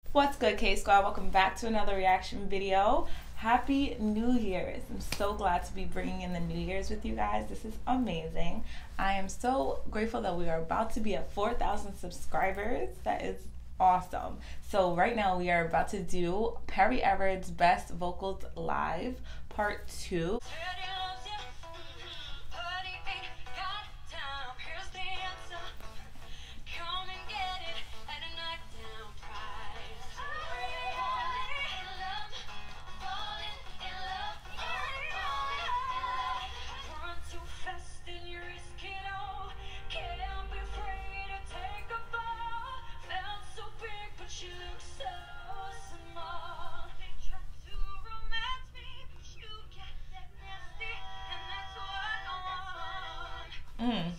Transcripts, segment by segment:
What's good, K Squad? Welcome back to another reaction video. Happy New Year's. I'm so glad to be bringing in the New Year's with you guys. This is amazing. I am so grateful that we are about to be at 4,000 subscribers. That is awesome. So right now we are about to do Perrie Edwards' Best Vocals Live Part 2. Mm.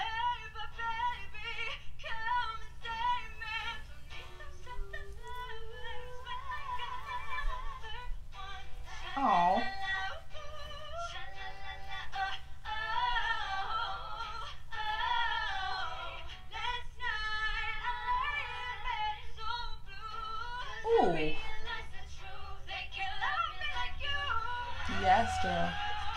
Oh. Ooh. Yes, girl.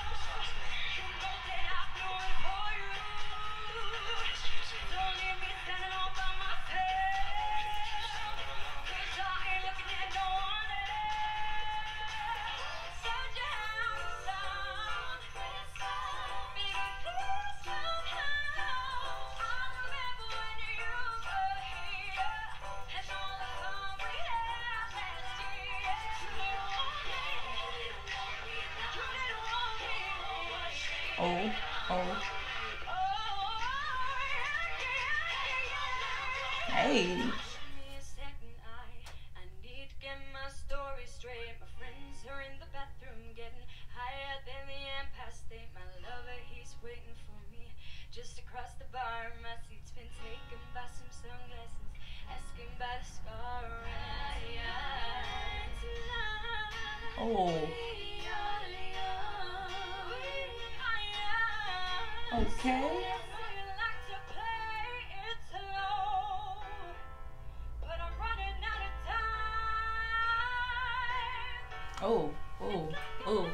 Oh, oh. Hey. Just across the bar, my seat's been taken by some sunglasses, asking about a scar. Oh. Okay. Oh, oh, oh.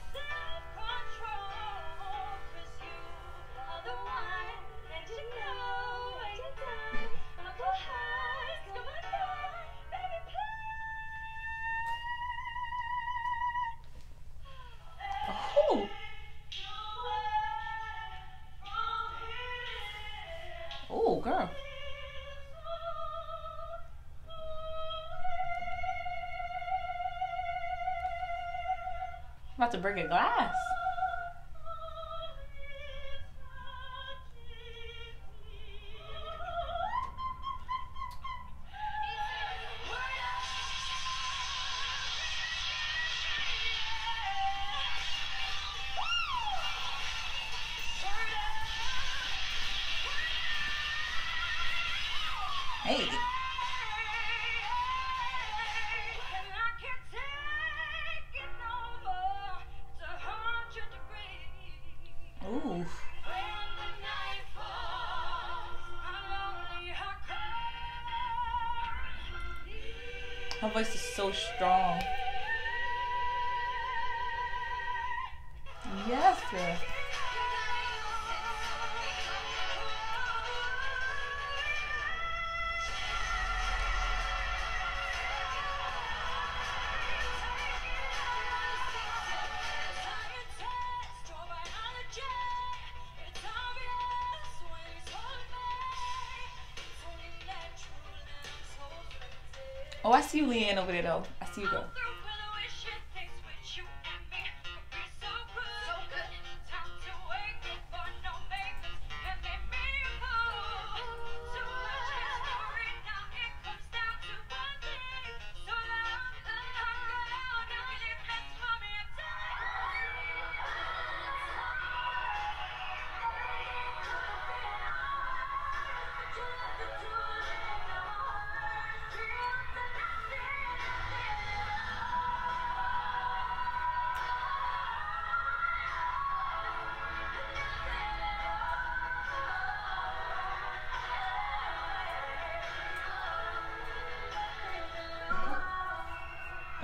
Oh. Oh, girl. I'm about to break a glass. Hey. Ooh. Her voice is so strong. Yes, girl. Oh, I see you, Leanne, over there, though. I see you, girl.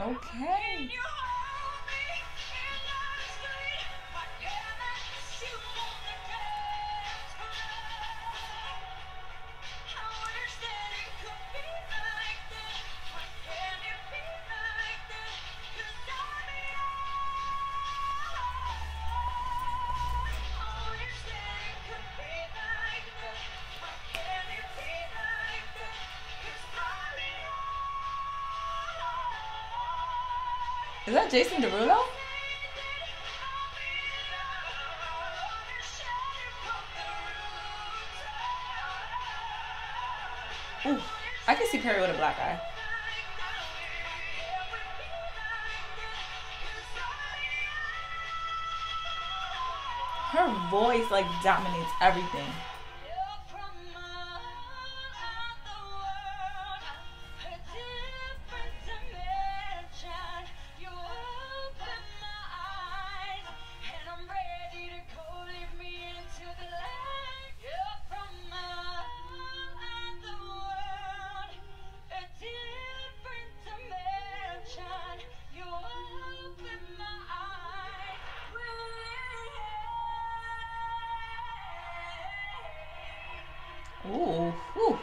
Okay. Is that Jason Derulo? Ooh, I can see Perrie with a black eye. Her voice like dominates everything. Ooh, whew.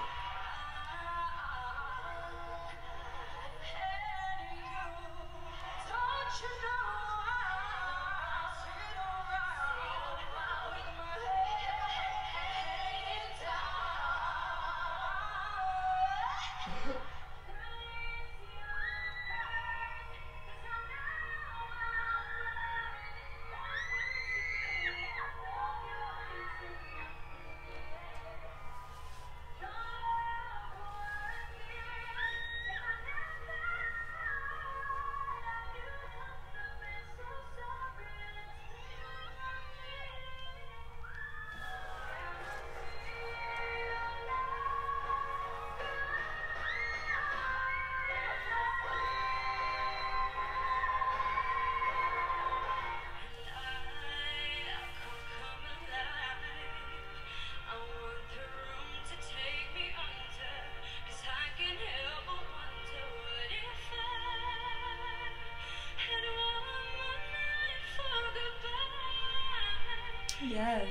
Yes.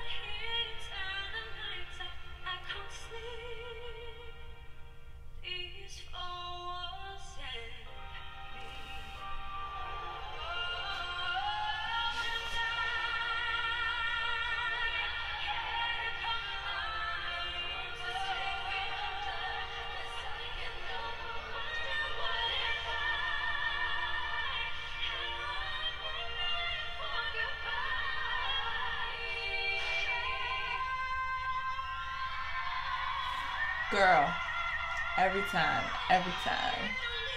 Girl, every time, every time.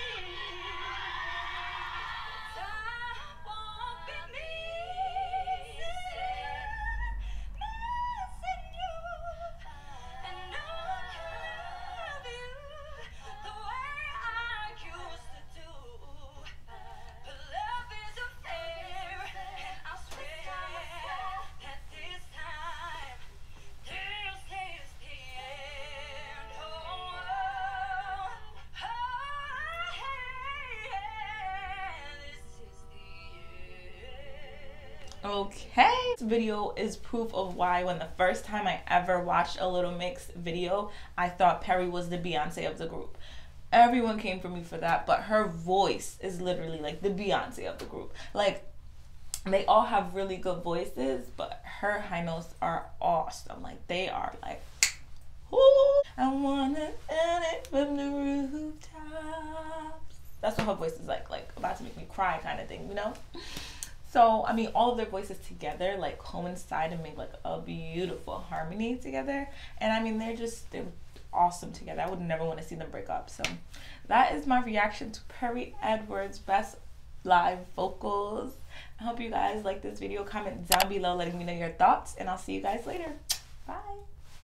Okay, this video is proof of why when the first time I ever watched a Little Mix video, I thought Perrie was the Beyonce of the group. Everyone came for me for that, but her voice is literally like the Beyonce of the group. Like, they all have really good voices, but her high notes are awesome. Like, they are like, ooh, I wanna end it from the rooftops. That's what her voice is like about to make me cry kind of thing, you know? So, I mean, all of their voices together, like, coincide and make, like, a beautiful harmony together. And, I mean, they're awesome together. I would never want to see them break up. So, that is my reaction to Perrie Edwards' best live vocals. I hope you guys like this video. Comment down below letting me know your thoughts. And I'll see you guys later. Bye.